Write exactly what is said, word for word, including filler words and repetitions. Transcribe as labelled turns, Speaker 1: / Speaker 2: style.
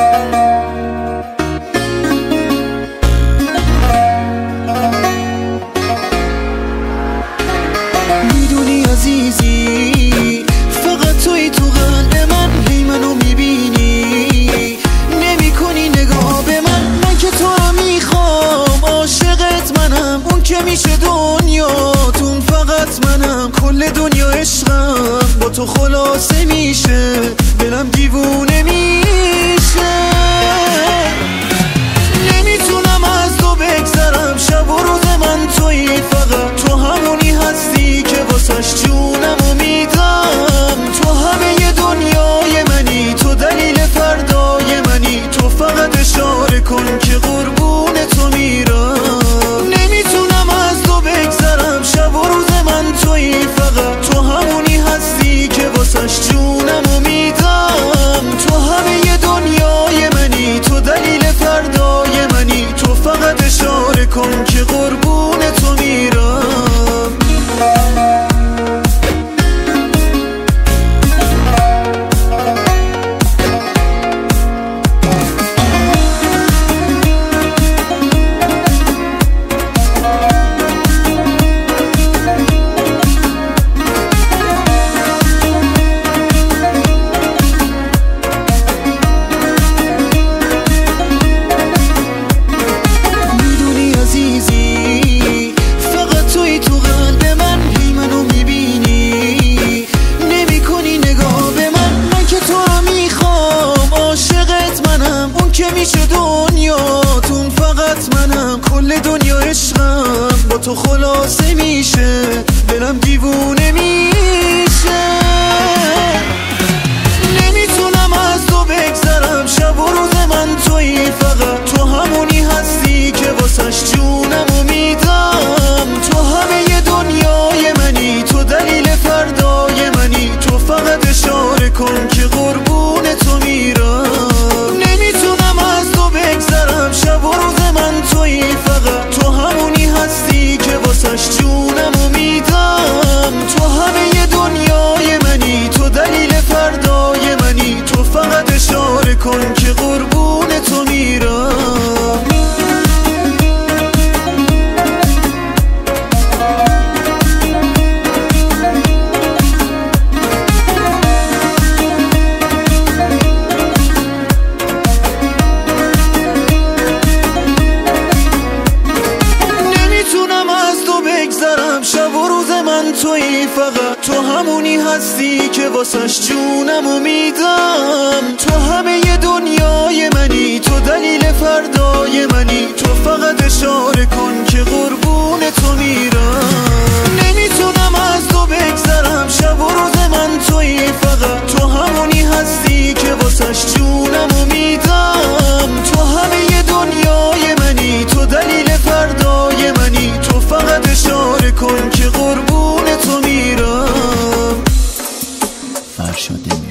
Speaker 1: میدونی عزیزی فقط توی تو قلب من، هی منو میبینی نمی کنی نگاه به من. من که تو هم میخوام، عاشقت منم، اون که میشه دنیاتون فقط منم. کل دنیا عشقم با تو خلاصه میشه، دلم دیوونه میشه. نمیتونم از تو بگذرم، شب و روز من تویی، فقط تو همونی هستی که واسش جونمو میدم. تو همه دنیای منی، تو دلیل فردای منی، تو فقط اشاره کن که قربون تو میرم. نمیتونم از تو بگذرم، شب و روز من تویی، فقط تو همونی هستی که واسش جونمو میدم. تو همه دنیای منی، تو دلیل فردای منی، تو فقط اشاره کن که قربون تو میرم. که میشه دنیاتون فقط منم. کل دنیا عشقم با تو خلاصه میشه، دلم دیوونه میشه. نمیتونم از تو بگذرم، شب و روز من تویی، فقط تو همونی هستی که واسش جونمو میدم. تو همه دنیای منی، تو دلیل فردای منی، تو فقط اشاره کن که قربون تو میرم. شب و روز من تویی، فقط تو همونی هستی که واسش جونمو میدم. تو همه دنیای منی، تو دلیل فردای منی، تو فقط اشاره کن که قربون تو میرم. شب و روز من تویی، فقط تو همونی هستی که واسش جونمو میدم. تو همه دنیای منی، تو دلیل فردای منی، تو فقط اشاره کن که قربون تو میرم. نمیتونم از تو بگذرم، شب و روز من تویی، فقط تو همونی هستی که واسش جونمو میدم. تو همه دنیای منی، تو دلیل فردای منی، تو فقط اشاره کن که قربون تو میرم. فرشاد